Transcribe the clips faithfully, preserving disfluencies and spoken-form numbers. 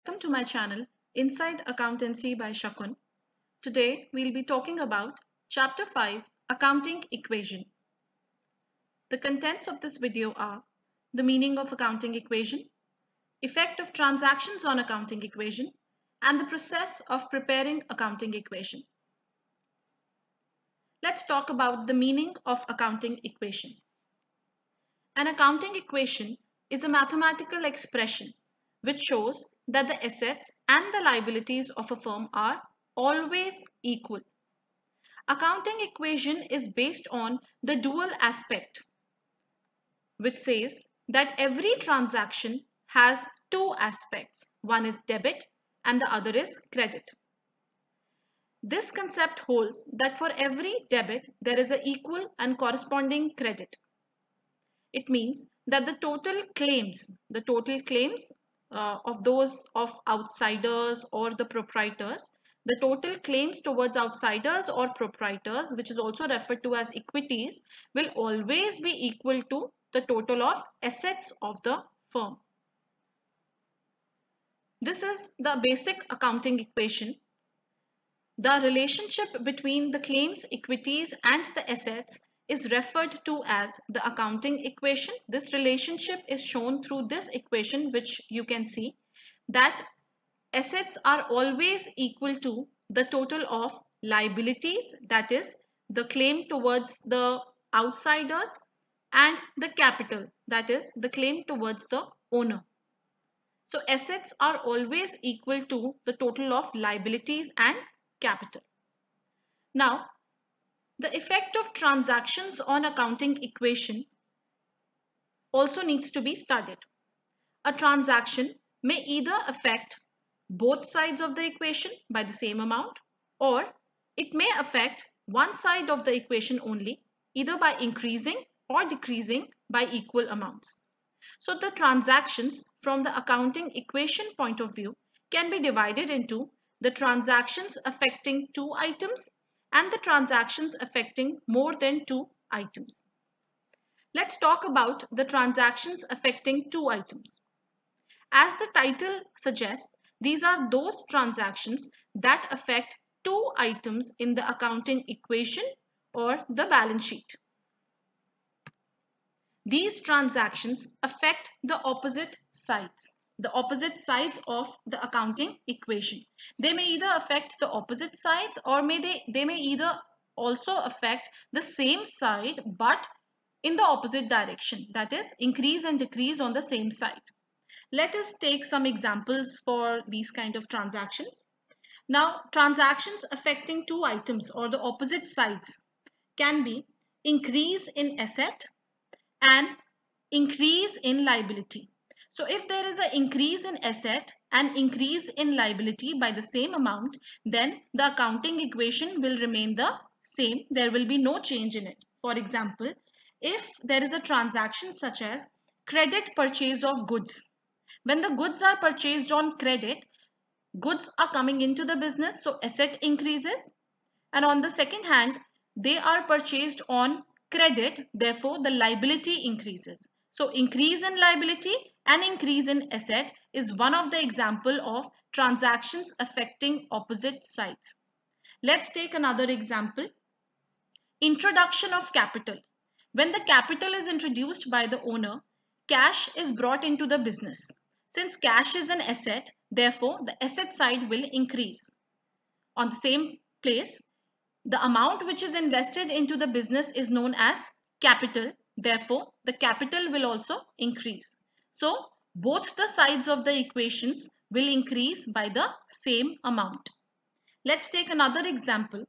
Welcome to my channel Inside Accountancy by Shakun. Today we'll be talking about Chapter five Accounting Equation. The contents of this video are the meaning of accounting equation, effect of transactions on accounting equation, and the process of preparing accounting equation. Let's talk about the meaning of accounting equation. An accounting equation is a mathematical expression which shows that the assets and the liabilities of a firm are always equal. Accounting equation is based on the dual aspect, which says that every transaction has two aspects. One is debit and the other is credit. This concept holds that for every debit, there is an equal and corresponding credit. It means that the total claims, the total claims uh, of those of outsiders or the proprietors, the total claims towards outsiders or proprietors, which is also referred to as equities, will always be equal to the total of assets of the firm. This is the basic accounting equation. The relationship between the claims, equities, and the assets is referred to as the accounting equation. This relationship is shown through this equation, which you can see that assets are always equal to the total of liabilities, that is the claim towards the outsiders, and the capital, that is the claim towards the owner. So assets are always equal to the total of liabilities and capital. Now, the effect of transactions on accounting equation also needs to be studied. A transaction may either affect both sides of the equation by the same amount, or it may affect one side of the equation only, either by increasing or decreasing by equal amounts. So the transactions from the accounting equation point of view can be divided into the transactions affecting two items and the transactions affecting more than two items. Let's talk about the transactions affecting two items. As the title suggests, these are those transactions that affect two items in the accounting equation or the balance sheet. These transactions affect the opposite sides. The opposite sides of the accounting equation. They may either affect the opposite sides or may they, they may either also affect the same side but in the opposite direction. That is, increase and decrease on the same side. Let us take some examples for these kind of transactions. Now, transactions affecting two items or the opposite sides can be increase in asset and increase in liability. So if there is an increase in asset and increase in liability by the same amount, then the accounting equation will remain the same. There will be no change in it. For example, if there is a transaction such as credit purchase of goods, when the goods are purchased on credit, goods are coming into the business, so asset increases, and on the second hand, they are purchased on credit, therefore the liability increases. So increase in liability and increase in asset is one of the example of transactions affecting opposite sides. Let's take another example. Introduction of capital. When the capital is introduced by the owner, cash is brought into the business. Since cash is an asset, therefore the asset side will increase. On the same place, the amount which is invested into the business is known as capital. Therefore, the capital will also increase. So, both the sides of the equations will increase by the same amount. Let's take another example.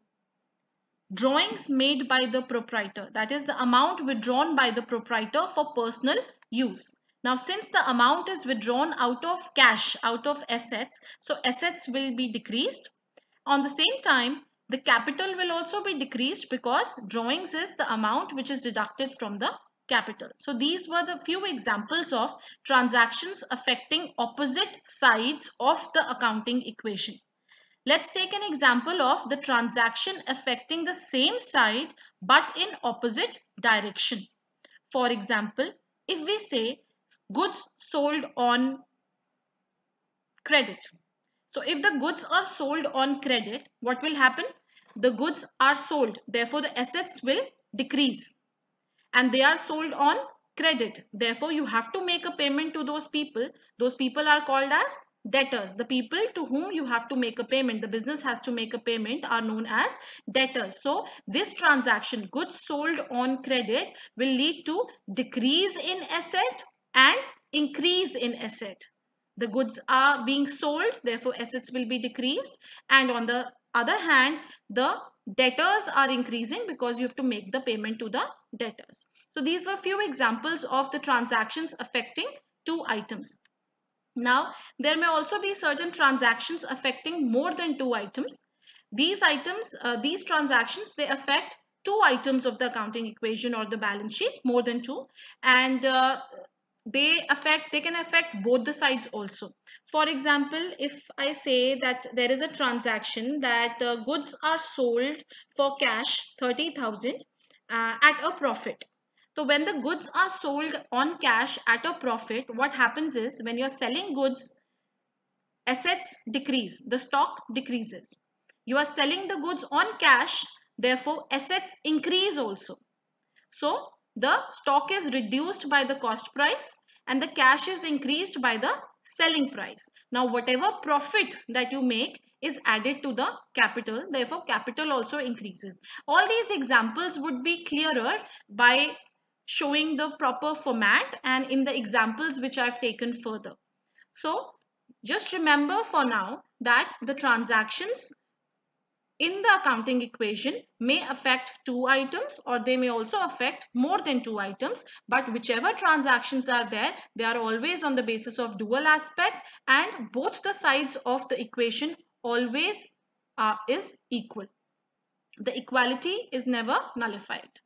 Drawings made by the proprietor. That is the amount withdrawn by the proprietor for personal use. Now, since the amount is withdrawn out of cash, out of assets, so assets will be decreased. On the same time, the capital will also be decreased because drawings is the amount which is deducted from the capital. So these were the few examples of transactions affecting opposite sides of the accounting equation. Let's take an example of the transaction affecting the same side but in opposite direction. For example, if we say goods sold on credit. So if the goods are sold on credit, what will happen? The goods are sold, therefore the assets will decrease, and they are sold on credit. Therefore, you have to make a payment to those people. Those people are called as debtors. The people to whom you have to make a payment, the business has to make a payment, are known as debtors. So this transaction, goods sold on credit, will lead to decrease in asset and increase in asset. The goods are being sold, therefore assets will be decreased, and on the other hand, the debtors are increasing because you have to make the payment to the debtors. So these were few examples of the transactions affecting two items. Now, there may also be certain transactions affecting more than two items. These items, uh, these transactions, they affect two items of the accounting equation or the balance sheet, more than two, and uh, they affect, they can affect both the sides also. For example, if I say that there is a transaction that uh, goods are sold for cash thirty thousand uh, at a profit. So when the goods are sold on cash at a profit, what happens is when you're selling goods, assets decrease, the stock decreases. You are selling the goods on cash, therefore assets increase also. So the stock is reduced by the cost price and the cash is increased by the selling price. Now whatever profit that you make is added to the capital, therefore capital also increases. All these examples would be clearer by showing the proper format and in the examples which I've taken further. So just remember for now that the transactions in the accounting equation may affect two items, or they may also affect more than two items, but whichever transactions are there, they are always on the basis of dual aspect, and both the sides of the equation always uh, is equal. The equality is never nullified.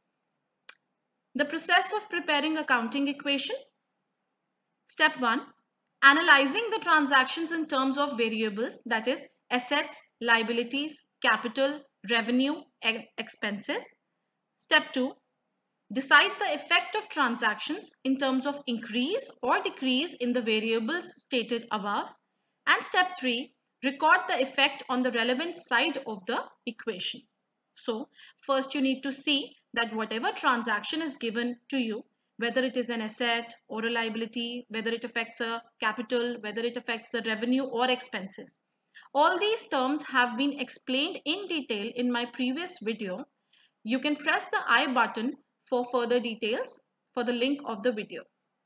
The process of preparing accounting equation. Step one, analyzing the transactions in terms of variables, that is assets, liabilities, capital, revenue, and expenses. Step two, decide the effect of transactions in terms of increase or decrease in the variables stated above. And step three, record the effect on the relevant side of the equation. So first you need to see that whatever transaction is given to you, whether it is an asset or a liability, whether it affects a capital, whether it affects the revenue or expenses. All these terms have been explained in detail in my previous video. You can press the I button for further details for the link of the video.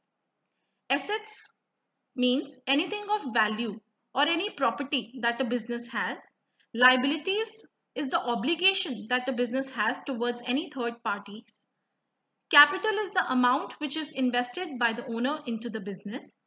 Assets means anything of value or any property that a business has. Liabilities is the obligation that a business has towards any third parties. Capital is the amount which is invested by the owner into the business.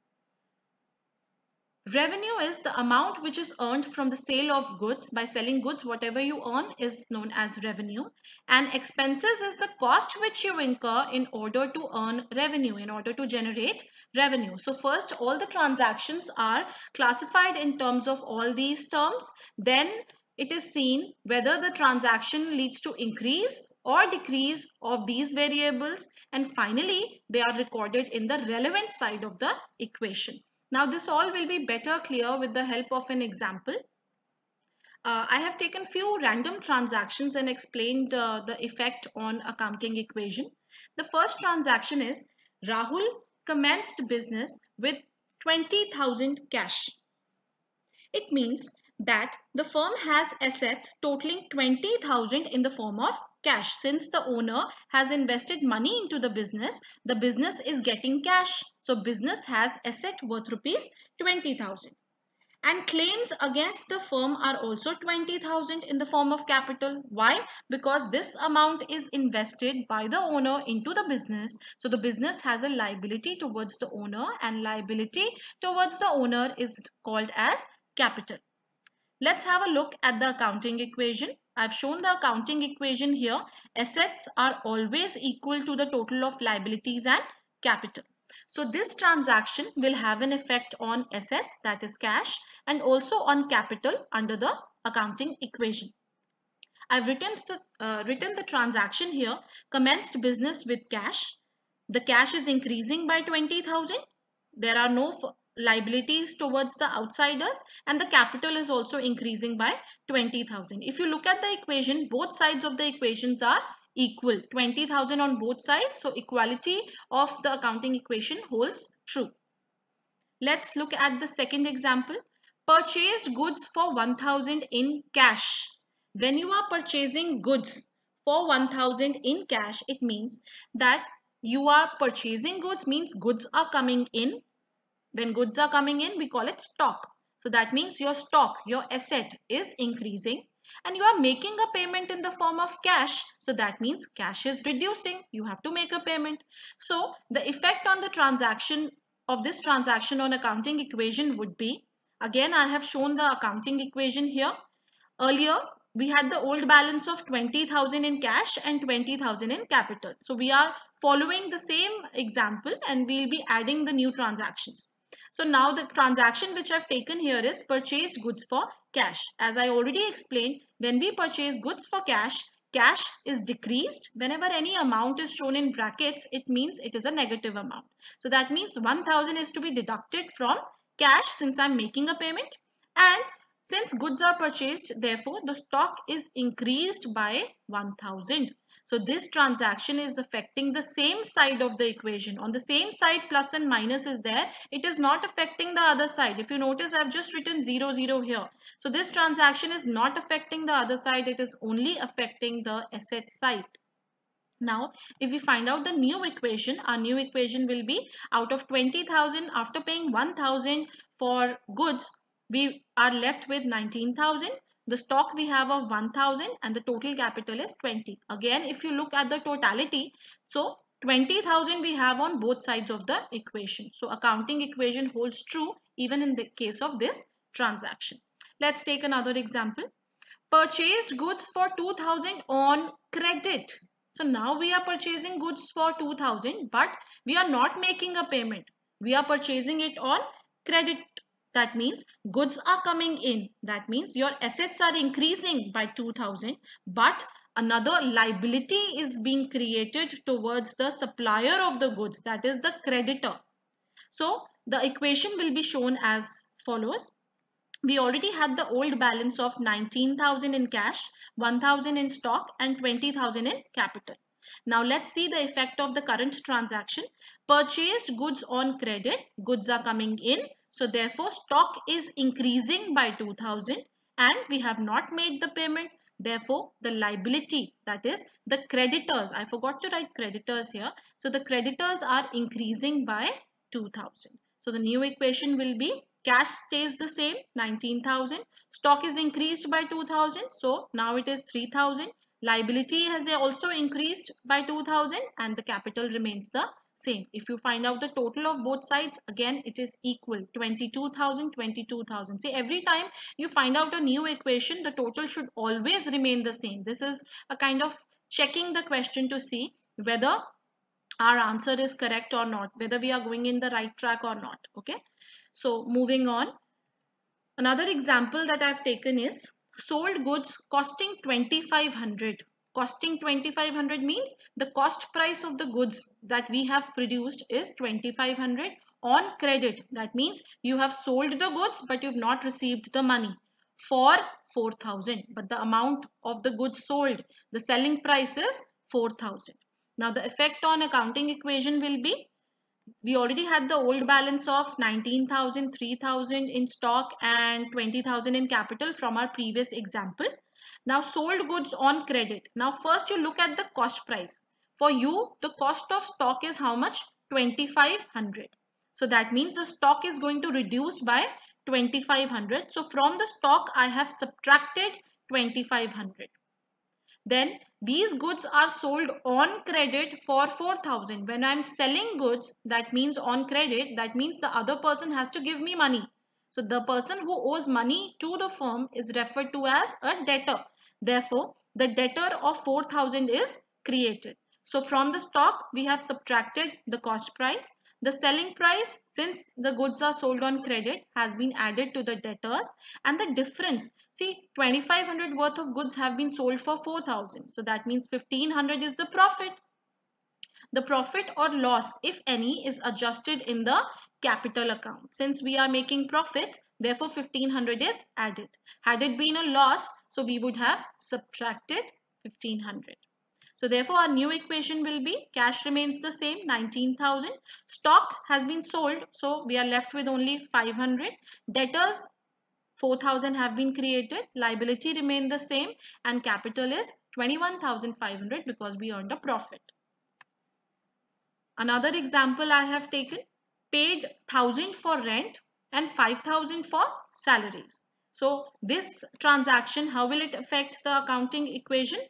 Revenue is the amount which is earned from the sale of goods. By selling goods, whatever you earn is known as revenue. And expenses is the cost which you incur in order to earn revenue, in order to generate revenue. So first, all the transactions are classified in terms of all these terms. Then it is seen whether the transaction leads to increase or decrease of these variables, and finally they are recorded in the relevant side of the equation. Now this all will be better clear with the help of an example. Uh, I have taken few random transactions and explained uh, the effect on accounting equation. The first transaction is Rahul commenced business with twenty thousand cash. It means that the firm has assets totaling twenty thousand in the form of cash. Since the owner has invested money into the business, the business is getting cash. So business has asset worth rupees twenty thousand. And claims against the firm are also twenty thousand in the form of capital. Why? Because this amount is invested by the owner into the business. So the business has a liability towards the owner, and liability towards the owner is called as capital. Let's have a look at the accounting equation. I've shown the accounting equation here. Assets are always equal to the total of liabilities and capital. So this transaction will have an effect on assets, that is cash, and also on capital under the accounting equation. I've written the, uh, written the transaction here. Commenced business with cash. The cash is increasing by twenty thousand. There are no liabilities towards the outsiders, and the capital is also increasing by twenty thousand. If you look at the equation, both sides of the equations are equal, twenty thousand on both sides, so equality of the accounting equation holds true. Let's look at the second example. Purchased goods for one thousand in cash. When you are purchasing goods for one thousand in cash, it means that you are purchasing goods, means goods are coming in. When goods are coming in, we call it stock. So that means your stock, your asset is increasing, and you are making a payment in the form of cash. So that means cash is reducing. You have to make a payment. So the effect on the transaction of this transaction on accounting equation would be, again I have shown the accounting equation here. Earlier we had the old balance of twenty thousand in cash and twenty thousand in capital. So we are following the same example and we'll be adding the new transactions. So now the transaction which I've taken here is purchase goods for cash. As I already explained, when we purchase goods for cash, cash is decreased. Whenever any amount is shown in brackets, it means it is a negative amount. So that means one thousand is to be deducted from cash since I'm making a payment, and since goods are purchased, therefore the stock is increased by one thousand. So this transaction is affecting the same side of the equation. On the same side, plus and minus is there. It is not affecting the other side. If you notice, I've just written zero, zero here. So this transaction is not affecting the other side. It is only affecting the asset side. Now, if we find out the new equation, our new equation will be out of twenty thousand, after paying one thousand for goods, we are left with nineteen thousand. The stock we have of one thousand and the total capital is twenty. Again, if you look at the totality, so twenty thousand we have on both sides of the equation. So accounting equation holds true even in the case of this transaction. Let's take another example. Purchased goods for two thousand on credit. So now we are purchasing goods for two thousand, but we are not making a payment. We are purchasing it on credit. That means goods are coming in. That means your assets are increasing by two thousand, but another liability is being created towards the supplier of the goods, that is the creditor. So the equation will be shown as follows. We already had the old balance of nineteen thousand in cash, one thousand in stock and twenty thousand in capital. Now let's see the effect of the current transaction. Purchased goods on credit, goods are coming in. So therefore stock is increasing by two thousand and we have not made the payment. Therefore the liability, that is the creditors, I forgot to write creditors here. So the creditors are increasing by two thousand. So the new equation will be cash stays the same, nineteen thousand. Stock is increased by two thousand. So now it is three thousand. Liability has also increased by two thousand and the capital remains the same. If you find out the total of both sides, again it is equal, twenty-two thousand, twenty-two thousand. See, every time you find out a new equation, the total should always remain the same. This is a kind of checking the question to see whether our answer is correct or not, whether we are going in the right track or not. Okay. So moving on, another example that I've taken is sold goods costing twenty-five hundred. Costing twenty-five hundred means the cost price of the goods that we have produced is twenty-five hundred on credit. That means you have sold the goods but you've not received the money for four thousand. But the amount of the goods sold, the selling price is four thousand. Now the effect on accounting equation will be, we already had the old balance of nineteen thousand, three thousand in stock and twenty thousand in capital from our previous example. Now sold goods on credit. Now first you look at the cost price. For you, the cost of stock is how much? twenty-five hundred. So that means the stock is going to reduce by twenty-five hundred. So from the stock, I have subtracted twenty-five hundred. Then these goods are sold on credit for four thousand. When I'm selling goods, that means on credit, that means the other person has to give me money. So the person who owes money to the firm is referred to as a debtor. Therefore, the debtor of four thousand is created. So from the stock, we have subtracted the cost price. The selling price, since the goods are sold on credit, has been added to the debtors, and the difference, see, twenty-five hundred worth of goods have been sold for four thousand. So that means fifteen hundred is the profit. The profit or loss, if any, is adjusted in the capital account. Since we are making profits, therefore fifteen hundred is added. Had it been a loss, so we would have subtracted fifteen hundred. So therefore our new equation will be cash remains the same, nineteen thousand. Stock has been sold, so we are left with only five hundred. Debtors four thousand have been created, liability remain the same, and capital is twenty-one thousand five hundred because we earned a profit. Another example I have taken, paid one thousand for rent and five thousand for salaries. So this transaction, how will it affect the accounting equation?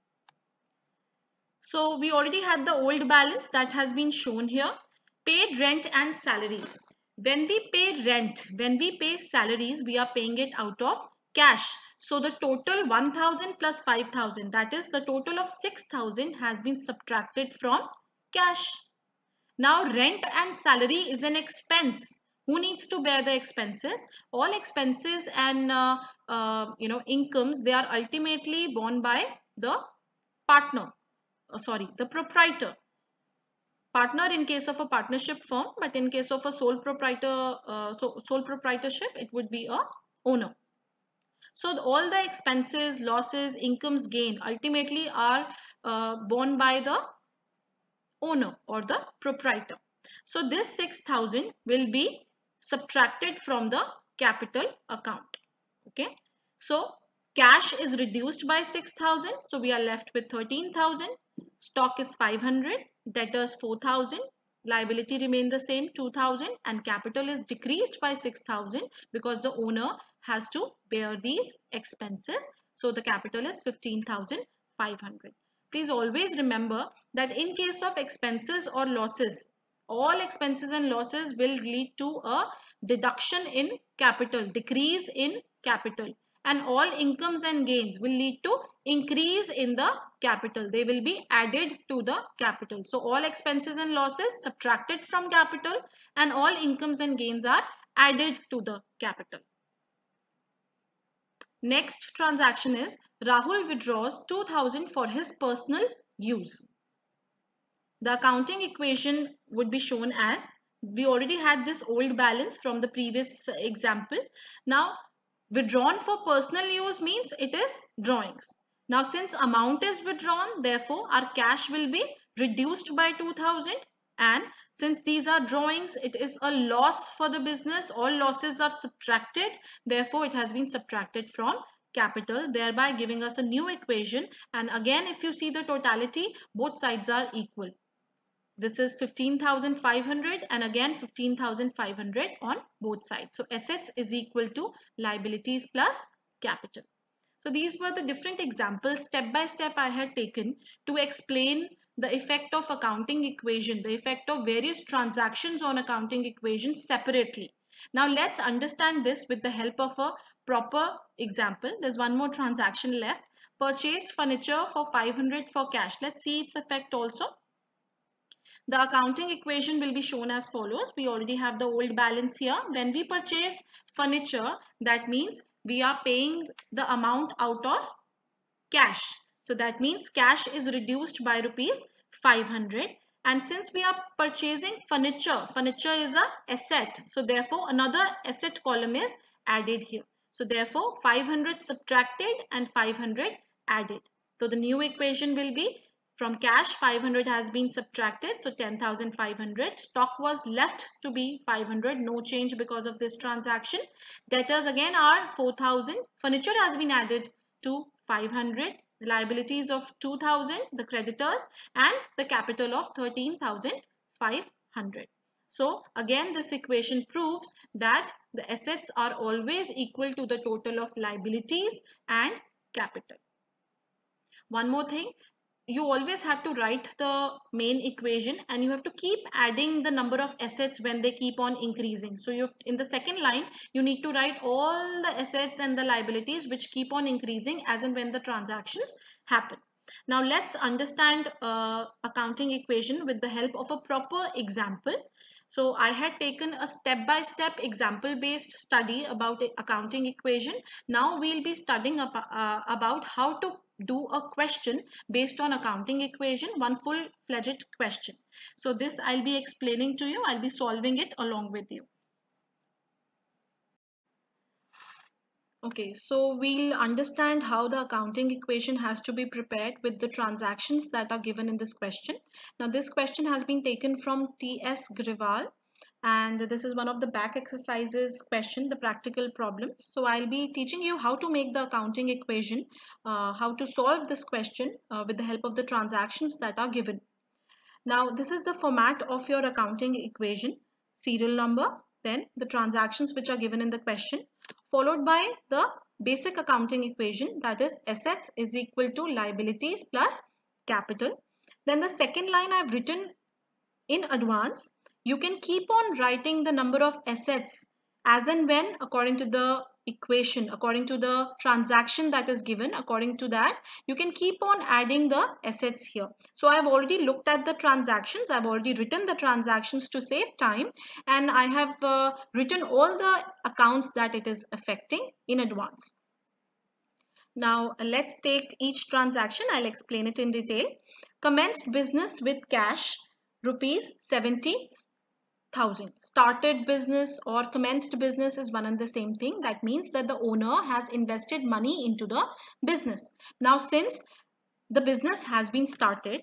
So we already had the old balance that has been shown here. Paid rent and salaries. When we pay rent, when we pay salaries, we are paying it out of cash. So the total one thousand plus five thousand, that is the total of six thousand has been subtracted from cash. Now rent and salary is an expense. Who needs to bear the expenses? All expenses and uh, uh, you know incomes, they are ultimately borne by the partner. Oh, sorry, the proprietor. Partner in case of a partnership firm, but in case of a sole proprietor, uh, so sole proprietorship, it would be a owner. So all the expenses, losses, incomes, gain ultimately are uh, borne by the owner or the proprietor. So this six thousand will be subtracted from the capital account. Okay. So cash is reduced by six thousand. So we are left with thirteen thousand. Stock is five hundred. Debtors four thousand. Liability remain the same two thousand, and capital is decreased by six thousand because the owner has to bear these expenses. So the capital is fifteen thousand five hundred. Please always remember that in case of expenses or losses, all expenses and losses will lead to a deduction in capital, decrease in capital, and all incomes and gains will lead to increase in the capital. They will be added to the capital. So all expenses and losses subtracted from capital, and all incomes and gains are added to the capital. Next transaction is Rahul withdraws two thousand for his personal use. The accounting equation would be shown as, we already had this old balance from the previous example. Now withdrawn for personal use means it is drawings. Now since amount is withdrawn, therefore our cash will be reduced by two thousand, and since these are drawings, it is a loss for the business. All losses are subtracted, therefore it has been subtracted from capital, thereby giving us a new equation. And again, if you see the totality, both sides are equal. This is fifteen thousand five hundred and again fifteen thousand five hundred on both sides. So assets is equal to liabilities plus capital. So these were the different examples step by step I had taken to explain the effect of accounting equation, the effect of various transactions on accounting equations separately. Now let's understand this with the help of a proper example. There's one more transaction left. Purchased furniture for five hundred for cash. Let's see its effect also. The accounting equation will be shown as follows. We already have the old balance here. When we purchase furniture, that means we are paying the amount out of cash. So that means cash is reduced by rupees five hundred. And since we are purchasing furniture, furniture is a asset. So therefore another asset column is added here. So therefore five hundred subtracted and five hundred added. So the new equation will be, from cash five hundred has been subtracted, so ten thousand five hundred. Stock was left to be five hundred, no change because of this transaction. Debtors again are four thousand. Furniture has been added to five hundred. The liabilities of two thousand, the creditors, and the capital of thirteen thousand five hundred. So again this equation proves that the assets are always equal to the total of liabilities and capital. One more thing, you always have to write the main equation and you have to keep adding the number of assets when they keep on increasing. So you have, in the second line, you need to write all the assets and the liabilities which keep on increasing as and when the transactions happen. Now let's understand uh, accounting equation with the help of a proper example. So I had taken a step-by-step example-based study about accounting equation. Now we'll be studying ab uh, about how to do a question based on accounting equation, one full-fledged question. So this I'll be explaining to you. I'll be solving it along with you. Okay, so we'll understand how the accounting equation has to be prepared with the transactions that are given in this question. Now, this question has been taken from T S Grewal, and this is one of the back exercises question, the practical problems. So I'll be teaching you how to make the accounting equation, uh, how to solve this question uh, with the help of the transactions that are given. Now, this is the format of your accounting equation: serial number, then the transactions which are given in the question, followed by the basic accounting equation, that is assets is equal to liabilities plus capital. Then the second line I've written in advance. You can keep on writing the number of assets as and when according to the equation, according to the transaction that is given. According to that, you can keep on adding the assets here. So I've already looked at the transactions. I've already written the transactions to save time, and I have uh, written all the accounts that it is affecting in advance. Now let's take each transaction. I'll explain it in detail. Commenced business with cash rupees seventy thousand. Started business or commenced business is one and the same thing. That means that the owner has invested money into the business. Now since the business has been started,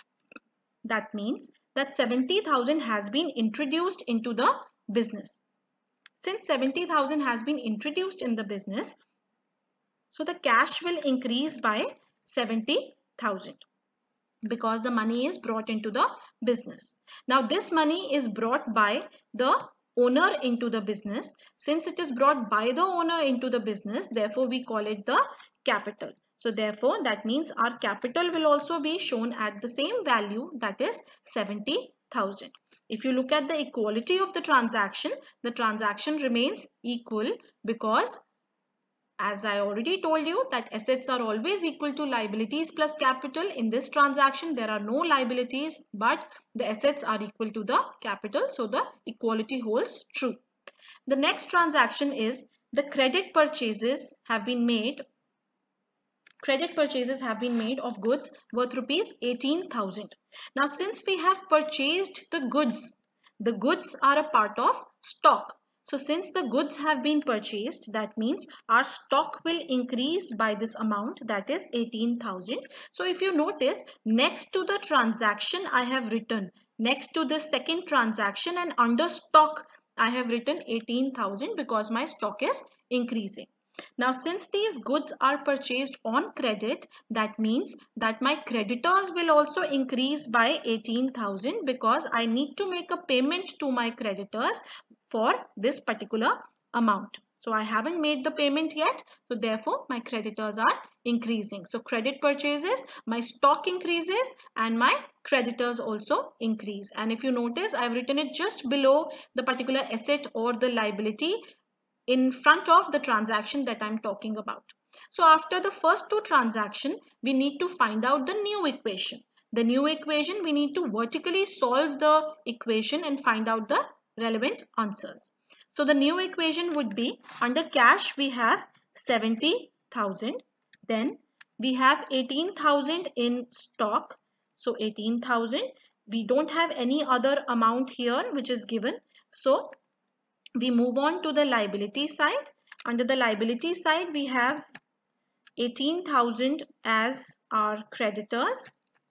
that means that seventy thousand has been introduced into the business. Since seventy thousand has been introduced in the business, so the cash will increase by seventy thousand. Because the money is brought into the business. Now this money is brought by the owner into the business. Since it is brought by the owner into the business, therefore we call it the capital. So therefore that means our capital will also be shown at the same value, that is seventy thousand. If you look at the equality of the transaction, the transaction remains equal because, as I already told you, that assets are always equal to liabilities plus capital. In this transaction, there are no liabilities, but the assets are equal to the capital. So the equality holds true. The next transaction is the credit purchases have been made. Credit purchases have been made of goods worth rupees eighteen thousand. Now, since we have purchased the goods, the goods are a part of stock. So since the goods have been purchased, that means our stock will increase by this amount, that is eighteen thousand. So if you notice, next to the transaction I have written, next to the second transaction and under stock, I have written eighteen thousand because my stock is increasing. Now, since these goods are purchased on credit, that means that my creditors will also increase by eighteen thousand because I need to make a payment to my creditors for this particular amount. So I haven't made the payment yet. So therefore my creditors are increasing. So credit purchases, my stock increases and my creditors also increase. And if you notice, I've written it just below the particular asset or the liability in front of the transaction that I'm talking about. So after the first two transactions, we need to find out the new equation. The new equation, we need to vertically solve the equation and find out the relevant answers. So the new equation would be, under cash we have seventy thousand, then we have eighteen thousand in stock. So eighteen thousand, we don't have any other amount here which is given. So we move on to the liability side. Under the liability side, we have eighteen thousand as our creditors,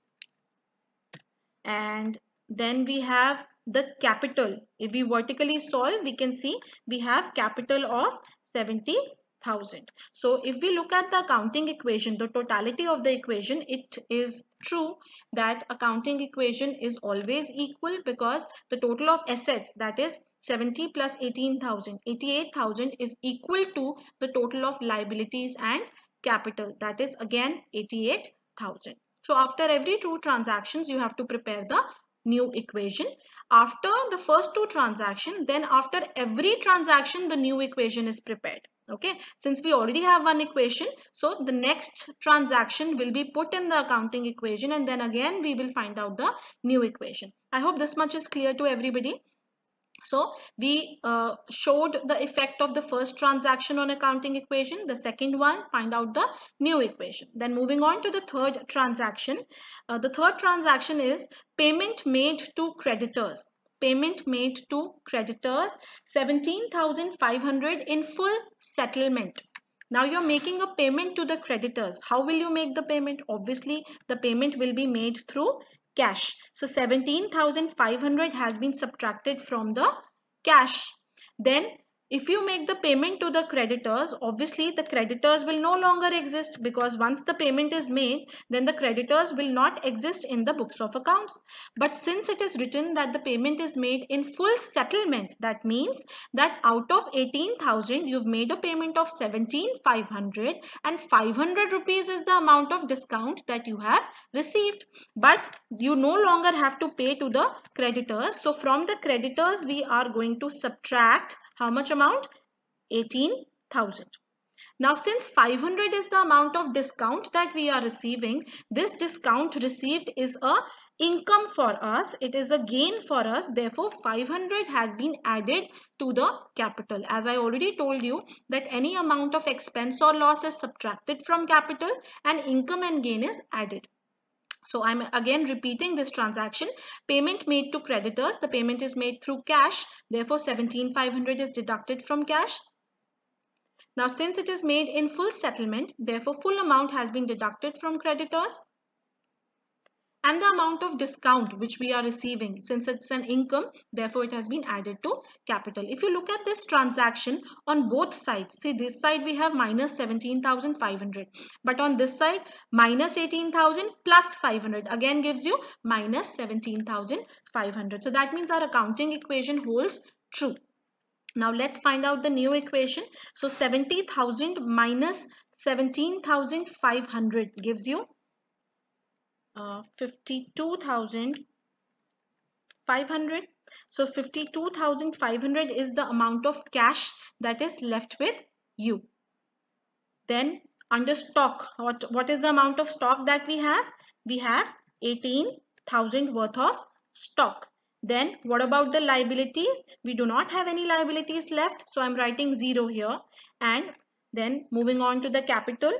and then we have the capital. If we vertically solve, we can see we have capital of seventy thousand. So if we look at the accounting equation, the totality of the equation, it is true that accounting equation is always equal because the total of assets, that is seventy plus eighteen thousand, eighty-eight thousand, is equal to the total of liabilities and capital, that is again eighty-eight thousand. So after every two transactions, you have to prepare the new equation. After the first two transactions, then after every transaction, the new equation is prepared. Okay, since we already have one equation, so the next transaction will be put in the accounting equation and then again we will find out the new equation. I hope this much is clear to everybody. So we uh, showed the effect of the first transaction on accounting equation. The second one, find out the new equation. Then moving on to the third transaction. Uh, the third transaction is payment made to creditors. Payment made to creditors, seventeen thousand five hundred in full settlement. Now you're making a payment to the creditors. How will you make the payment? Obviously, the payment will be made through cash. So seventeen thousand five hundred has been subtracted from the cash. Then if you make the payment to the creditors, obviously the creditors will no longer exist, because once the payment is made, then the creditors will not exist in the books of accounts. But since it is written that the payment is made in full settlement, that means that out of eighteen thousand, you've made a payment of seventeen thousand five hundred, and five hundred rupees is the amount of discount that you have received. But you no longer have to pay to the creditors. So from the creditors, we are going to subtract how much amount? eighteen thousand. Now, since five hundred is the amount of discount that we are receiving, this discount received is a income for us. It is a gain for us. Therefore, five hundred has been added to the capital. As I already told you that any amount of expense or loss is subtracted from capital and income and gain is added. So I'm again repeating this transaction. Payment made to creditors. The payment is made through cash. Therefore, seventeen thousand five hundred is deducted from cash. Now, since it is made in full settlement, therefore full amount has been deducted from creditors. And the amount of discount which we are receiving, since it's an income, therefore it has been added to capital. If you look at this transaction on both sides, see this side we have minus seventeen thousand five hundred, but on this side minus eighteen thousand plus five hundred again gives you minus seventeen thousand five hundred. So that means our accounting equation holds true. Now let's find out the new equation. So seventy thousand minus seventeen thousand five hundred gives you uh, fifty-two thousand five hundred. So fifty-two thousand five hundred is the amount of cash that is left with you. Then under stock, what, what is the amount of stock that we have? We have eighteen thousand worth of stock. Then what about the liabilities? We do not have any liabilities left. So I'm writing zero here. And then moving on to the capital.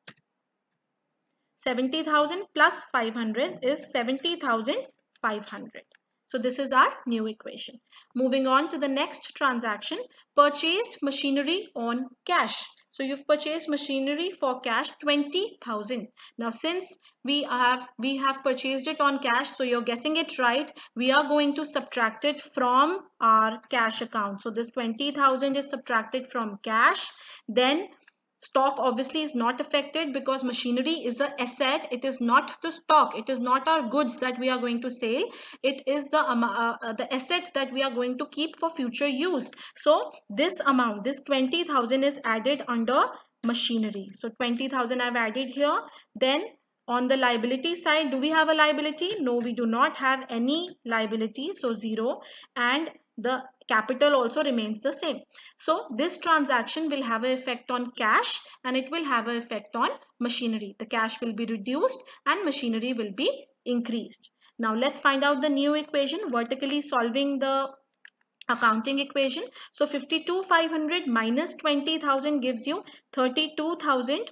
seventy thousand plus five hundred is seventy thousand five hundred. So this is our new equation. Moving on to the next transaction, purchased machinery on cash. So you've purchased machinery for cash twenty thousand. Now since we have we have purchased it on cash, so you're guessing it right, we are going to subtract it from our cash account. So this twenty thousand is subtracted from cash. Then stock obviously is not affected because machinery is an asset. It is not the stock. It is not our goods that we are going to sell. It is the um, uh, uh, the asset that we are going to keep for future use. So this amount, this twenty thousand is added under machinery. So twenty thousand I've added here. Then on the liability side, do we have a liability? No, we do not have any liability. So zero. And the capital also remains the same. So this transaction will have an effect on cash and it will have an effect on machinery. The cash will be reduced and machinery will be increased. Now let's find out the new equation, vertically solving the accounting equation. So fifty-two thousand five hundred minus twenty thousand gives you thirty-two thousand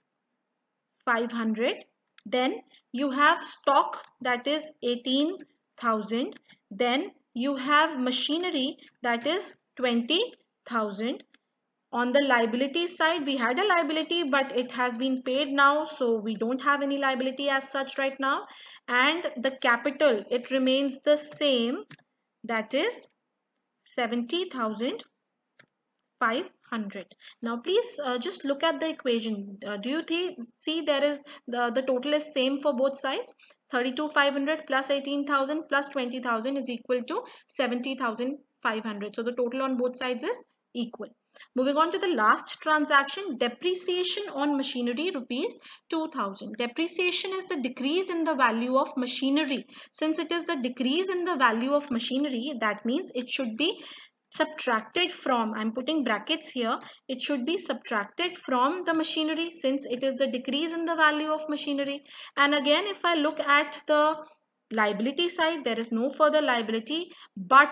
five hundred. Then you have stock, that is eighteen thousand. Then you have machinery, that is twenty thousand. On the liability side, we had a liability, but it has been paid now, so we don't have any liability as such right now. And the capital, it remains the same, that is seventy thousand five hundred. Now please uh, just look at the equation. Uh, do you th see there is the, the total is same for both sides? thirty-two thousand five hundred plus eighteen thousand plus twenty thousand is equal to seventy thousand five hundred. So the total on both sides is equal. Moving on to the last transaction, depreciation on machinery rupees two thousand. Depreciation is the decrease in the value of machinery. Since it is the decrease in the value of machinery, that means it should be subtracted from, I'm putting brackets here, it should be subtracted from the machinery since it is the decrease in the value of machinery. And again, if I look at the liability side, there is no further liability, but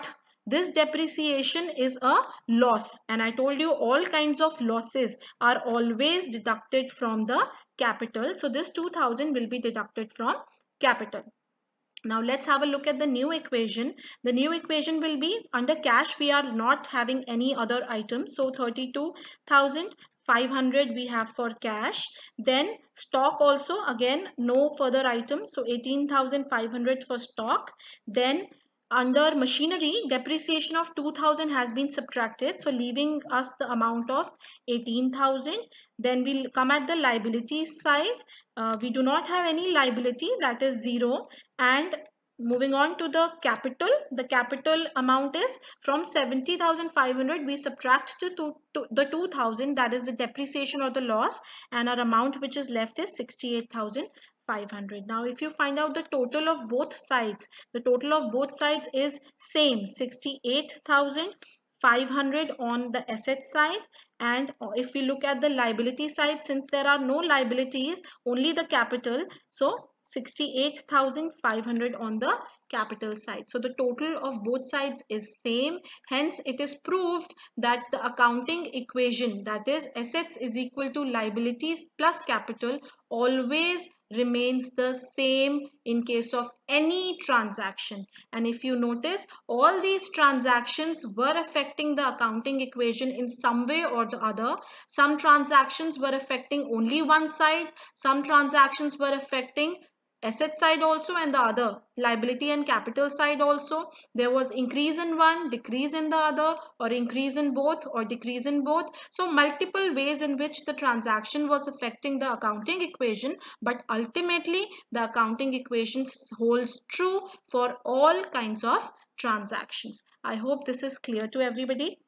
This depreciation is a loss, and I told you all kinds of losses are always deducted from the capital. So this two thousand will be deducted from capital. Now let's have a look at the new equation. The new equation will be, under cash we are not having any other items, so thirty-two thousand five hundred we have for cash. Then stock also, again no further items, so eighteen thousand five hundred for stock. Then under machinery, depreciation of two thousand has been subtracted, so leaving us the amount of eighteen thousand. Then we'll come at the liability side. Uh, we do not have any liability, that is zero. And moving on to the capital, the capital amount is from seventy thousand five hundred, we subtract to, to, to the two thousand, that is the depreciation or the loss, and our amount which is left is sixty-eight thousand five hundred. Now if you find out the total of both sides, the total of both sides is same, sixty-eight thousand five hundred on the asset side. And if we look at the liability side, since there are no liabilities, only the capital, so sixty-eight thousand five hundred on the capital side. So the total of both sides is same. Hence it is proved that the accounting equation, that is assets is equal to liabilities plus capital, always remains the same in case of any transaction. And if you notice, all these transactions were affecting the accounting equation in some way or the other. Some transactions were affecting only one side, some transactions were affecting asset side also, and the other liability and capital side also. There was increase in one, decrease in the other, or increase in both, or decrease in both. So multiple ways in which the transaction was affecting the accounting equation, but ultimately the accounting equation holds true for all kinds of transactions. I hope this is clear to everybody.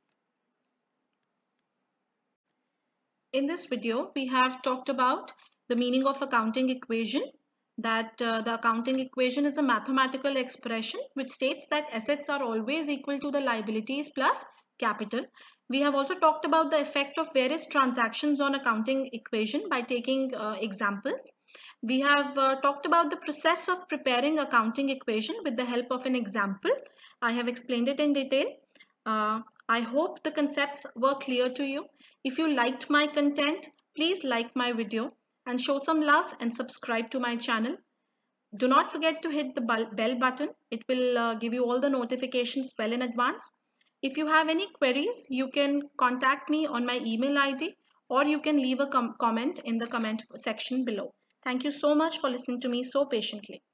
In this video, we have talked about the meaning of accounting equation, that uh, the accounting equation is a mathematical expression which states that assets are always equal to the liabilities plus capital. We have also talked about the effect of various transactions on accounting equation by taking uh, examples. We have uh, talked about the process of preparing accounting equation with the help of an example. I have explained it in detail. Uh, I hope the concepts were clear to you. If you liked my content, please like my video and show some love and subscribe to my channel. Do not forget to hit the bell button. It will uh, give you all the notifications well in advance. If you have any queries, you can contact me on my email I D, or you can leave a com comment in the comment section below. Thank you so much for listening to me so patiently.